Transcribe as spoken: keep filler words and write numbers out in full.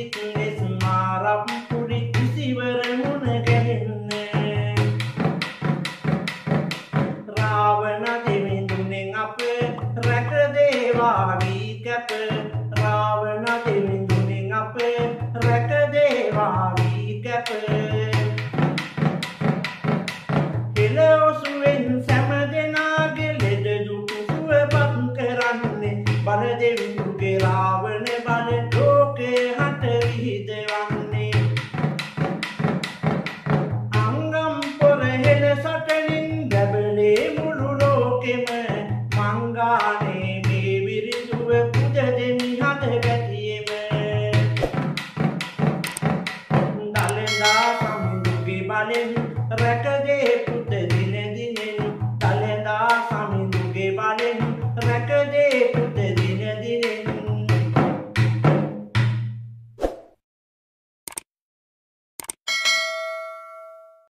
සිත් ලෙස මාරම් පුඩි කිසිවර මුණ ගැහෙන්නේ රාවණ දෙවිඳුනෙන් අප රැක දේවා වී කැප රාවණ දෙවිඳුනෙන් අප රැක දේවා වී කැප හෙළ ඔසුවෙන් සෑම දෙනාගේ ලෙඩ දුක් සුවපත් කරන්නේ බල දෙවිඳුගේ රාවණ බල ලෝකේ හට විහිදවන්නේ අංගම් පොර හෙළ සටනින් බැබලේ මුළු ලෝකෙම මංගානේ